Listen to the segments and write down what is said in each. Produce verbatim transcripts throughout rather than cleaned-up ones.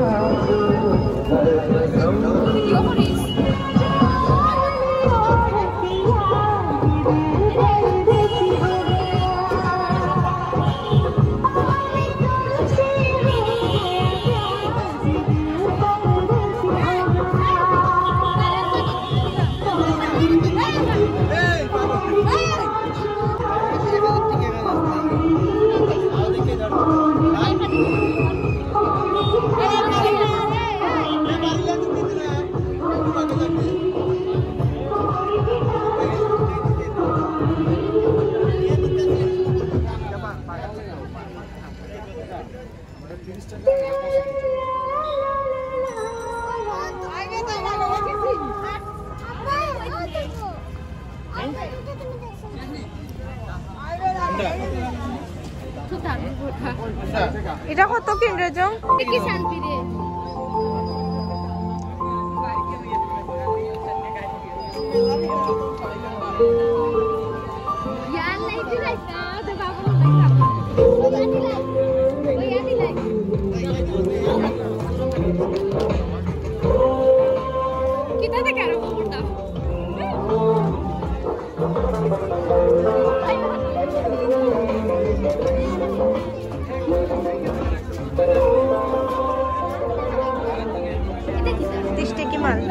এটা কত কিনরে যাও কি শান্তি রে यार नहीं थी लाइक ना तो बाबू नहीं था वो यार नहीं लाइक कितना तक करो मोटा तीस टके माल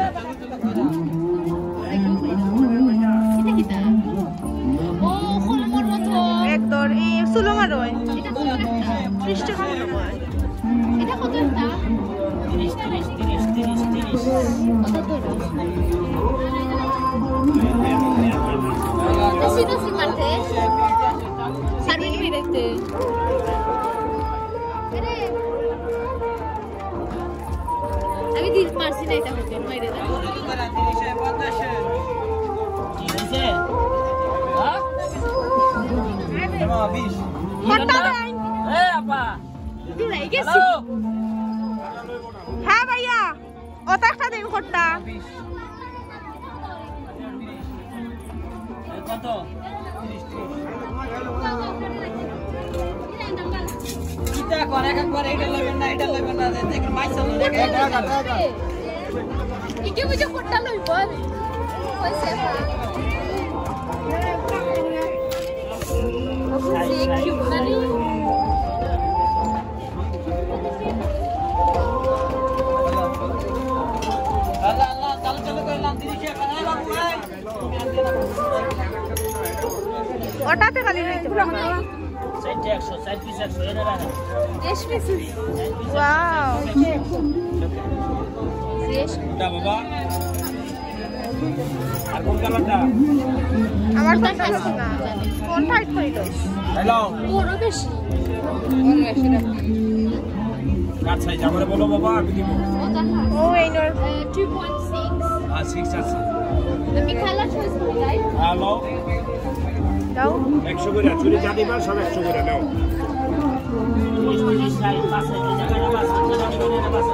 एक दर এই সুলো মারোয় এটা কত ত্রিশ টাকা মনে হয় এটা কত এটা ত্রিশ ত্রিশ ত্রিশ ত্রিশ ত্রিশ কত তো সিনো সিমাতে সার্ভিস में देखते अरे अभी दिल मारसी नहीं था होते मेरे दा ত্রিশ পঞ্চাশ ত্রিশ हां এমা বিশ কত এ আপা দিলাই গেছি হ্যাঁ ভাইয়া ওটা একটা দিন করতা কত ত্রিশ কিটা করে একবার এটা লইবেন না এটা লইবেন না দেখেন মাইসা লইবেন টাকা টাকা ইকে বুঝে কোটটা লইব কইছে C'est cute, Marie. Allah Allah, chalo chalo koi lam diri che kana babu hai. Ota pe kali nahi to. sixty one hundred, sixty one hundred ena rana. eight piece. Wow. Yes. Da baba. আর কোন কালারটা আমার কোনটা হচ্ছে না কোন tight করি তো hello বড় বেশি বড় বেশি রাখি কাট সাইজ আমারে বলো বাবা আমি দিব ও এই নর two point six আর six আছে তুমি কালার চয়েস করে দাই হ্যালো দাও একশো করে চুরি জানিবা সব একশো করে নাও ত্রিশ ত্রিশ সাইজ আছে এই জায়গাটা বাস জানি করে না বাস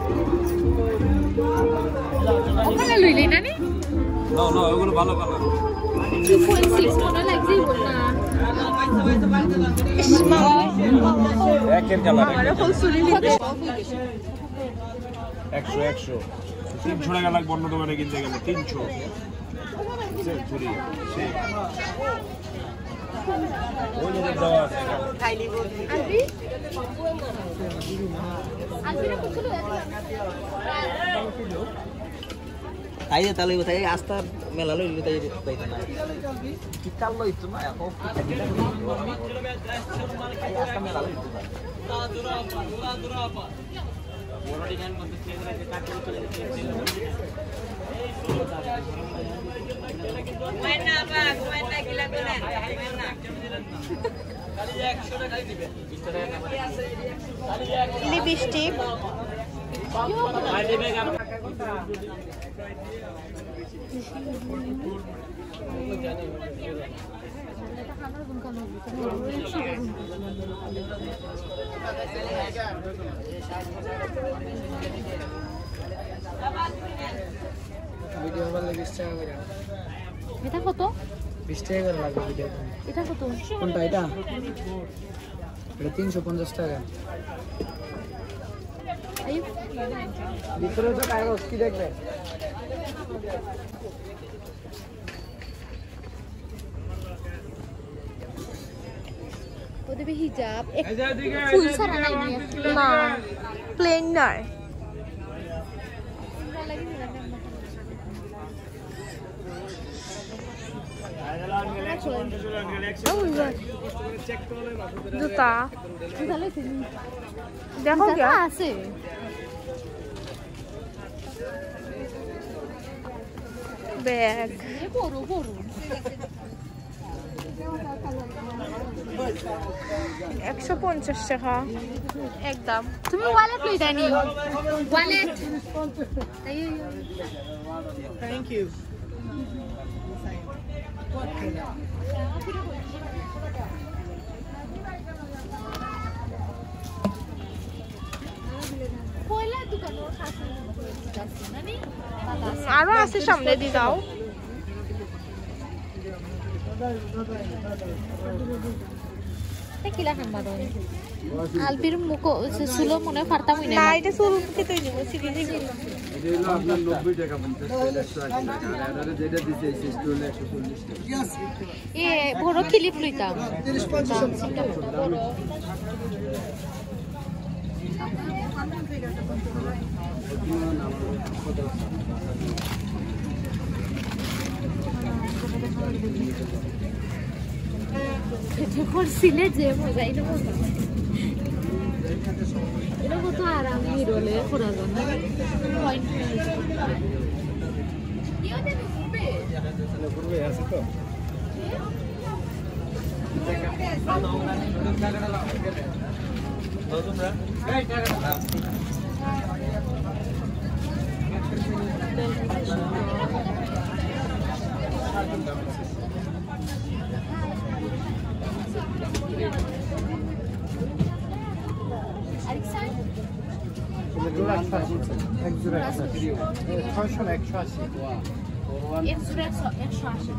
ওখানে লইলে না নি No, no, ওগুলো ভালো কালার two point six মনে লাগছে বলনা একের কালার আমারে ফুল সুরি নিতে একশো একশো তিনশো টাকা লাগবে অন্য দোকানে কিনতে গেলে তিনশো সুরি সেই ওই যে দাও আছে খাইলি আনবি আনবিরা কত তাই যে তালে কোথায় আস্তা মেলা লইলো তাই তাই না কি কাল লইতো না এখন আই আস্তা মেলা লইতো না দুরা দুরা দুরা বড় ডিজাইন করতে চেয়ে রে কাটতে চলে মাইনা বা মাইনা কি লাগবে না মাইনা খালি একশো টাকা দিবে বিশ টাকা খালি এক লিপস্টিক আই দিবে ভিডিও বানালে বিশ টাকা করে এটা কত বিশ টাকা করে লাগবে ভিডিও এটা কত কোনটা এটা এটা তিনশো পঞ্চাশ টাকা ভিতরে তো কাগজ কি দেখবে ওদের হিজাব ফুল সারা নাই না প্লেন নাই জুতা দেখো কি আছে ব্যাগ বড় বড় একশো পঞ্চাশ টাকা একদম তুমি ওয়ালেট লইতা নি ওয়ালেট থ্যাংক ইউ আরো আছে সামনে দিয়ে যাও কিলা খান বাদন আলবির মুখ সুলো মনে ফারতা হই না এটা সুল কে তুই নিব সিগি দিবি এটা হলো আপনার নব্বই টাকা পঞ্চাশ টাকা একশো আশি টাকা আর এটা যেটা দিতে এই স্টোল একশো চল্লিশ টাকা এ বড় ক্লিপ লইতাম তিরিশ পঞ্চাশ করছিলে যে মজা এটা মজা এটা কত আরাম হিরোলে করা যায় না পয়েন্ট করবে আছে তো এক জোড়া ছয়শো না একশো আশি একশো আশি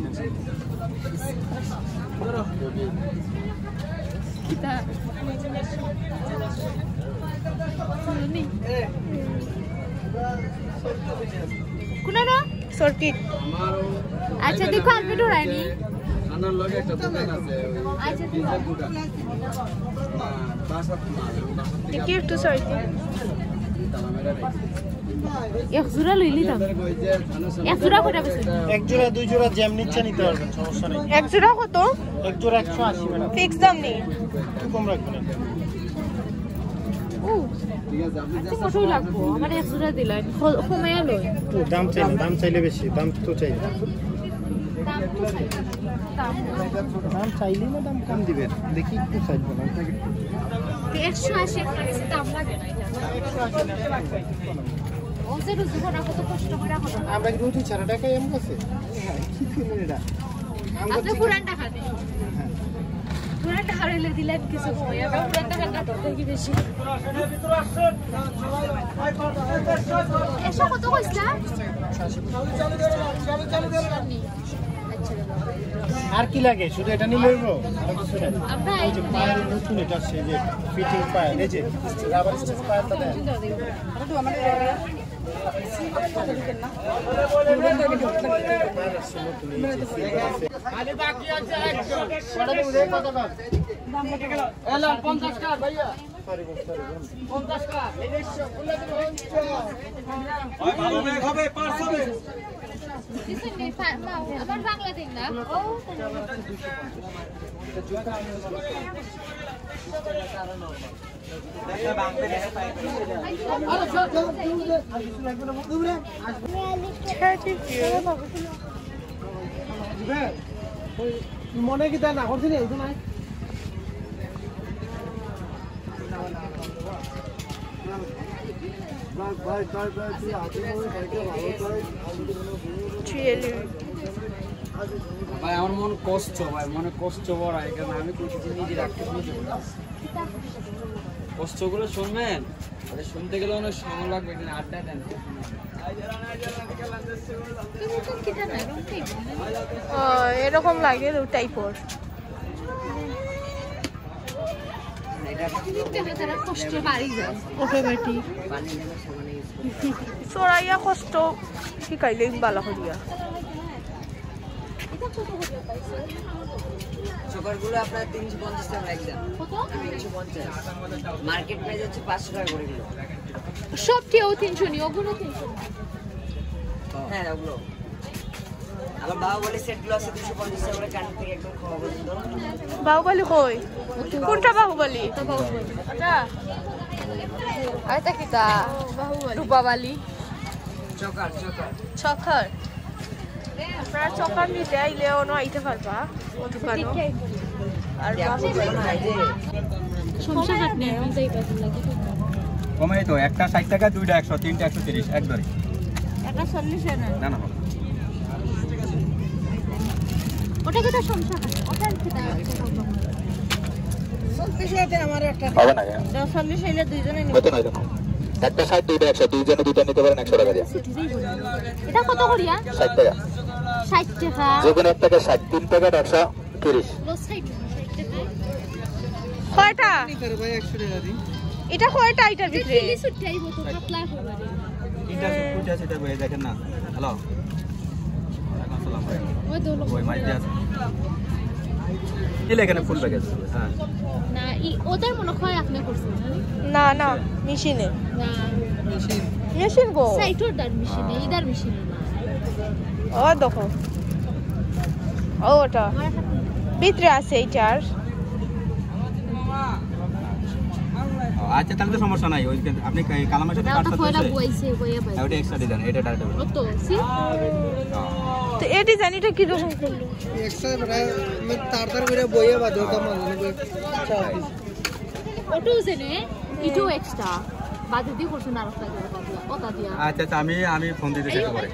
কোনটা সার্কিট আচ্ছা দেখো আলবি ডরাইনি আনার লগে একটা দোকান আছে আচ্ছা পিজার দোকান বাসা মাল কি একটু সার্কিট তালামেরা এক জোড়া লইলি দাম এক জোড়া কত বেশি এক জোড়া দুই জোড়া জ্যাম নিচ্ছে নিতে পারবেন সমস্যা নেই এক জোড়া কত এক জোড়া একশো আশি ম্যাডাম ফিক্স দাম নেই একটু কম রাখবেন ও আচ্ছা কতই লাগবো আমার এক জোড়া দিলেন কমে লই তো দাম চাইলে দাম চাইলে বেশি দাম তো চাই দাম তো দাম দাম চাইলে না দাম কম দিবেন দেখি একটু চাইবেন আপনাকে একশো আশি বেশি দাম লাগে না এটা ও যে রুজু করা কত কষ্ট করে রাখো আমরা কি রুটি ছাড়া টাকাই এম কাছে হ্যাঁ কি কিনে এটা আপনি পুরান টাকা দেন পুরান টাকা হইলে দিলেন কিছু কই আমরা পুরান টাকা কাটো দেখি বেশি এসব কত কইছা আর কি লাগে শুধু এটা নিয়ে লইবো আমরা এই যে পায়ের নতুন এটা আছে যে ফিটিং পায়ের এই যে রাবার স্টিচ পায়েরটা দেন আরে বাকি আছে একশো পড়ে দেব কত টাকা দাম কত গেল এলা পঞ্চাশ টাকা ভাইয়া সরি সরি পঞ্চাশ টাকা এই একশো বলে দেব ওই ভালো না হবে পাঁচ হবে দিছেন আবার বাংলা দিন না ও এটা বাংলা দেশে পাইবে আরে চল চল আসলে লাগবে না দুবরে আসবে ওই মনে কি দেন না করছিস এই তো নাই ভাই ভাই ভাই তুই আগে ভাইকে ভালো করে ভাই আমার মন কষ্ট ভাই মনে কষ্ট বড় এখানে আমি কইছি নিজে রাখতে নিজে কষ্টগুলো শুনবেন আরে শুনতে গেলে অনেক সময় লাগবে এখানে আড্ডা দেন এরকম লাগে টাইপর চড়াইয়া কষ্ট শিকাইলে ভালো করিয়া চোকারগুলো আপনার তিনশো পঞ্চাশ টাকা একদম তিনশো পঞ্চাশ মার্কেট প্রাইস হচ্ছে পাঁচশো টাকা করে কিলো সব কেউ তিনশো নি ওগুলো তিনশো হ্যাঁ ওগুলো আমার বাবা বলে সেটগুলো আছে দুশো পঞ্চাশ টাকা করে কান থেকে একদম খাওয়া পর্যন্ত বাহুবলি কই কোনটা বাহুবলি এটা আরেকটা কি তা রূপাবালি চকার চকার চকার আপনারা চকার নিতে আইলে অন্য আইতে পারবা দোকানে আর সমস্যা হাট নেই যাই পাবো লাগে কমাই তো একটা ষাট টাকা দুইটা একশো তিনটা একশো তিরিশ এক ধরে এটা চল্লিশ না না না ওটা কথা সমস্যা হাট ওটা খেতে হবে না চল্লিশ হইলে দুইজনে হয়তো নয় দেখো একটা ষাট দুইটা একশো দুইজনে দুইটা নিতে পারেন একশো টাকা দিয়ে এটা কত করিয়া ষাট টাকা ষাট টাকা যে কোনো এক টাকা ষাট তিন প্যাকেট একশো তিরিশ কয়টা এটা কয়টা এটার ভিতরে তিনটা ফুটে আছে এটা বই দেখেন না হ্যালো আসসালামু আলাইকুম ওই মাইতে আছে কি এখানে ফুল প্যাকেজ হ্যাঁ না ই ওদের মনে হয় আপনি করছেন না না মেশিনে না মেশিন মেশিন গো সাইটোর দার মেশিনে ইদার মেশিনে ও দেখো ও ওটা ভিতরে আছে এইটার আচ্ছা তাহলে তো সমস্যা নাই ওই আপনি কালামের সাথে কাট করতে ওটা বইছে বইয়া ভাই ওটা এক্সট্রা ডিজাইন এটা ডাইরেক্ট ও তো সি তো এই ডিজাইনটা কি রকম করলো এক্সট্রা মানে তার তার করে বইয়া বাদো কাম মানে ওটো জেনে ইটো এক্সট্রা বাদে দি করছেন আর একটা দিয়া ওটা দিয়া আচ্ছা আচ্ছা আমি আমি ফোন দিতে চেষ্টা করি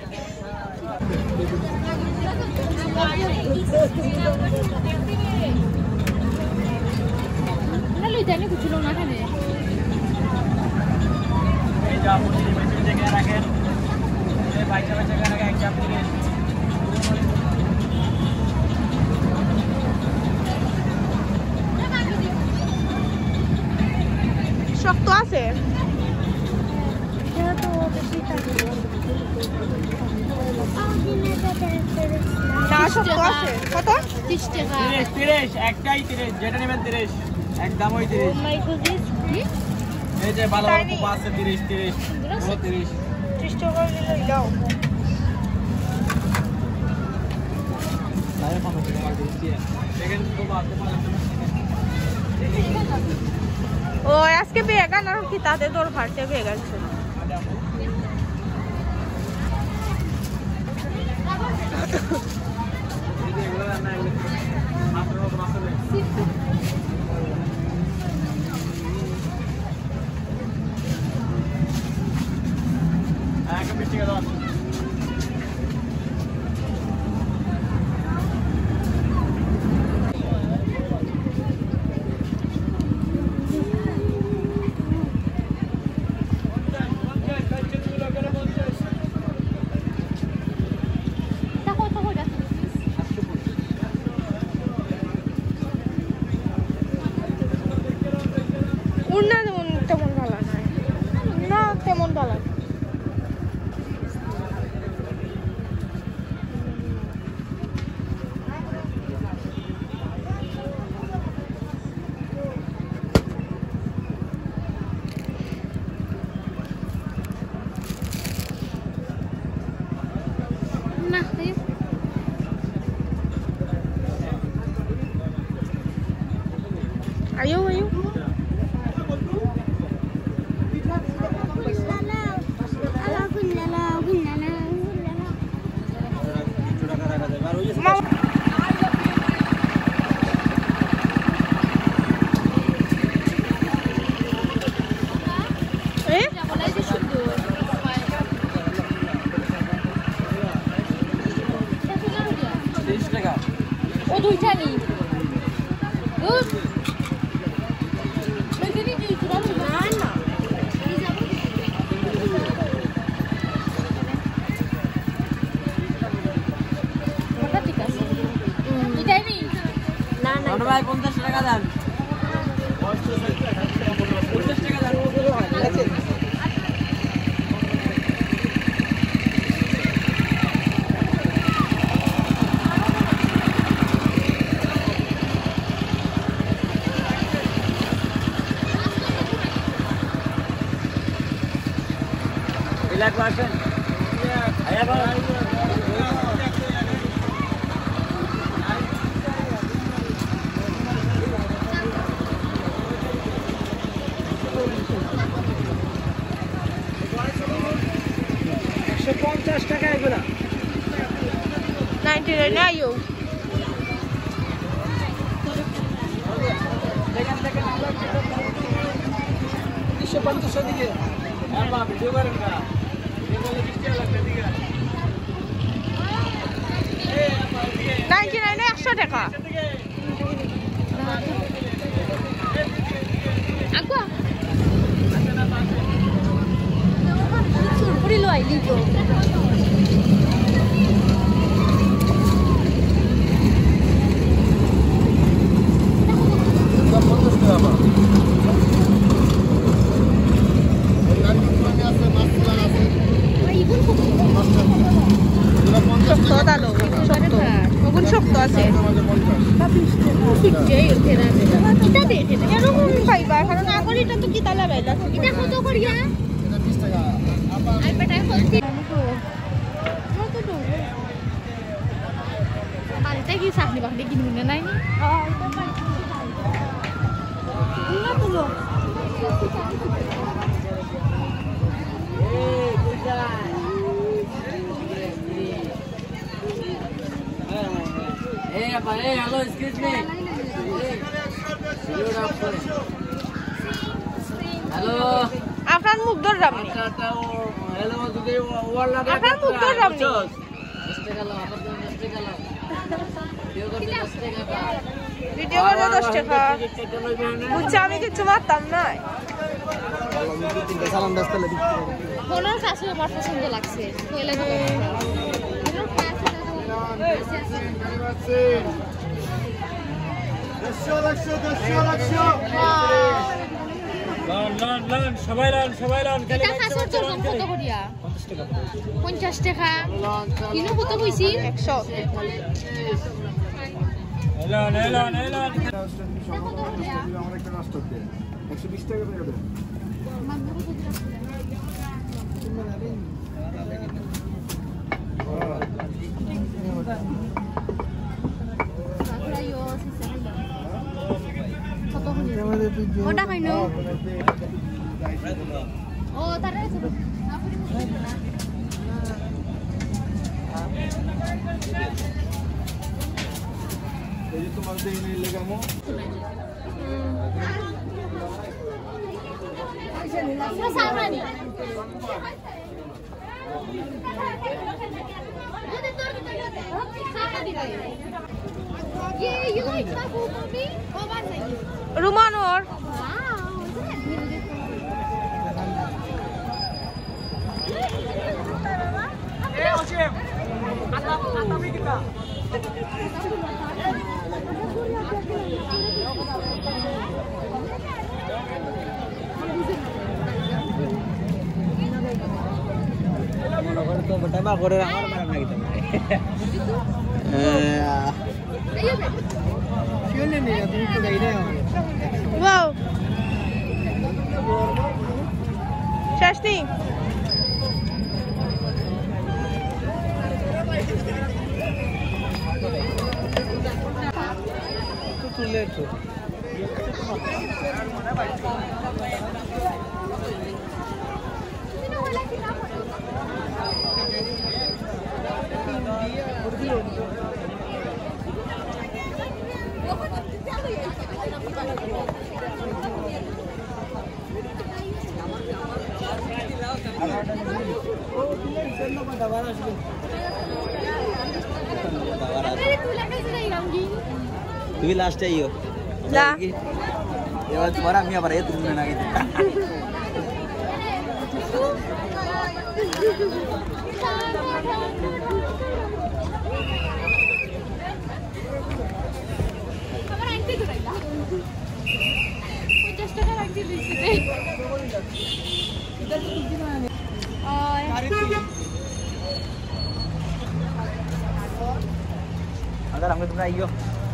না লই জানি কিছু না কেন এই যা আপনি মেশিন থেকে রাখেন এই বাইকটা থেকে রাখেন এক চাপ দিকে শক্ত আছে না শক্ত আছে কত ত্রিশ টাকা তিরিশ তিরিশ একটাই তিরিশ যেটা নেবেন তিরিশ একদম ওই তিরিশ এই যে ভালো ভালো কোপা আছে তিরিশ তিরিশ পুরো তিরিশ ত্রিশ টাকা নিলে দাও তাহলে কত টাকা মার দিচ্ছি সেকেন্ড কোপা কোপা ও আজকে বেগান আর কি তাতে তোর ভাড়তে বেগান ছিল উন্না তেমন ভালো নয় না তেমন ভালো না ayo ayo mau eh তিরিশ টাকা ও দুইটা নি দুধ লইতে নি দুইটা না না ওটা ঠিক আছে এটাই নি না না ভাই পঞ্চাশ টাকা দেন পঞ্চাশ টাকা এগুলা নাইনটি নাইন আয়ু তিনশো পঞ্চাশ দিকে নাইনটি নাইনে একশো টাকা Aqua. Surpuri lo aili jo. শক্ত দালো শক্ত ওগুন শক্ত আছে Kita deh, এরকম পাইবা কারণ আগর এটা তো কি তালা বাইলা kita foto Korea. Ay, patay foto. Palita ki sahni bakli gini nai ni. না তো লো Hey, apa? Hey, hello, excuse me. Hello. আপনার মুখ ধর রামনি Hello, today world la. আপনার মুখ ধর রামনি ভিডিও করে দশ টাকা বুঝছি আমি কিছু মারতাম না Kono sasu আমার পছন্দ লাগছে কইলা দিবে লান লান লান সবাই লান সবাই লান এটা সাসুর চলন কত করিয়া পঞ্চাশ টাকা কিনো কত কইছি একশো লান লান লান একশো বিশ টাকা করে দেন ওটা কইনো ও তারে এই যে তোমার দেই নেই লাগামো না সামরানি ये यू इतना खूब मम्मी वो बात नहीं রুমানোর Wow. Shashti. Too late. তুমি লাস্টে আইও না এবার তোমার আমি আবার এ তুমি না গেছি আমার আইতে দরাইলা দি দিছি রে ওই Agar ang na iyo.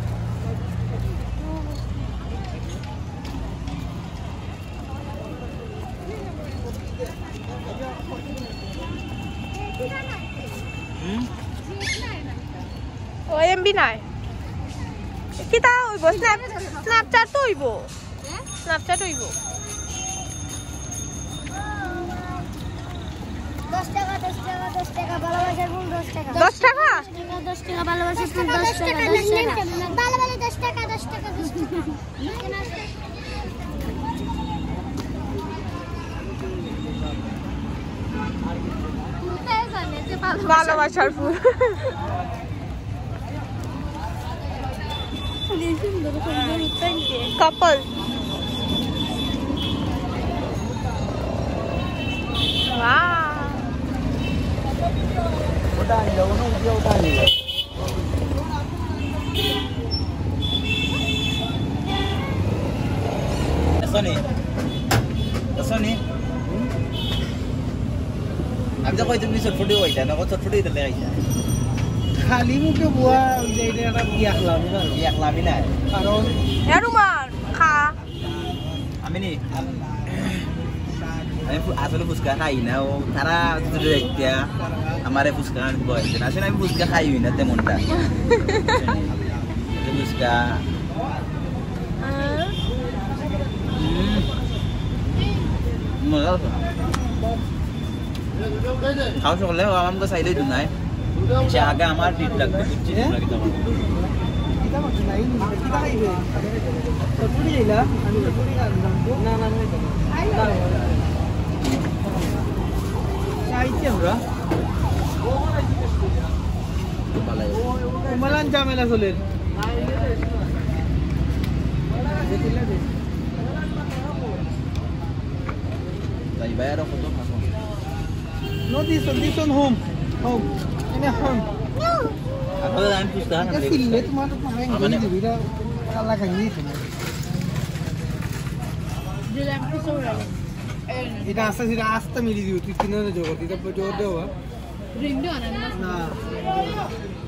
ও এমবি নাই কিটা হইব স্ন্যাপ স্ন্যাপচ্যাট তো হইব স্ন্যাপচ্যাট হইব দশ টাকা দশ টাকা দশ টাকা ভালোবাসার ফুল দশ টাকা দশ টাকা দশ টাকা ভালোবাসার ফুল দশ টাকা দশ টাকা ভালোবাসা দশ টাকা দশ টাকা দশ টাকা ভালোবাসার ফুল কাপল Udah ni, udah dia udah ni. Eso ni. Eso ni. আমি তো কইতে বিশ ফুটি হইতা না কত ফুটি দিলে আইতা খালি মুখে বুয়া যেটা একটা বিয়া খলামি না বিয়া খলামি না কারণ এরুমান খা আমি নি আমি আসলে ফুচকা খাই না ও তারা যদি দেখতে আমারে ফুচকা আনতে বলছে না আসলে আমি ফুচকা খাই না তেমনটা ফুচকা মজা খাওয়া সকলে আমাকে সাইডে দিন নাই সে আগে আমার ডিট লাগবে বুঝছি লাগি তোমার কিটা মত নাই কিটা খাইবে ফুটি যাইলা আমি ফুটি না না না চাইছি আমরা মালান ঝামেলা চলে তাই বাইরে কত খাবো No, this one, this one home. Home. In a home. Ako lang pusta na. Kasi lit mo ito pang hindi dito. Kala kang dito. দিলাম কি সৌরালে এটা আস্তে ধীরে আস্তে মিলি দিও তুই কিনে জগৎ এটা জোর দেওয়া রিং দিও না না